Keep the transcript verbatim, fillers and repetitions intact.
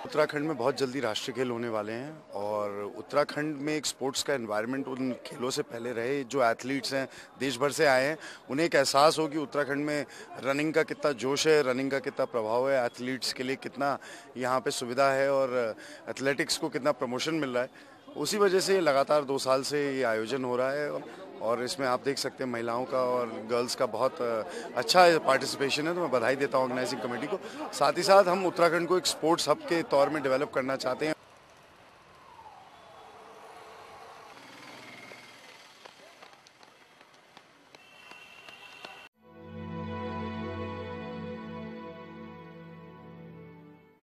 उत्तराखंड में बहुत जल्दी राष्ट्रीय खेल होने वाले हैं और उत्तराखंड में एक स्पोर्ट्स का एनवायरनमेंट उन खेलों से पहले रहे। जो एथलीट्स हैं देश भर से आए हैं, उन्हें एक एहसास हो कि उत्तराखंड में रनिंग का कितना जोश है, रनिंग का कितना प्रभाव है, एथलीट्स के लिए कितना यहाँ पे सुविधा है और एथलेटिक्स को कितना प्रमोशन मिल रहा है। उसी वजह से लगातार दो साल से ये आयोजन हो रहा है और इसमें आप देख सकते हैं महिलाओं का और गर्ल्स का बहुत अच्छा पार्टिसिपेशन है। तो मैं बधाई देता हूँ ऑर्गेनाइजिंग कमेटी को। साथ ही साथ हम उत्तराखंड को एक स्पोर्ट्स हब के तौर में डेवलप करना चाहते हैं।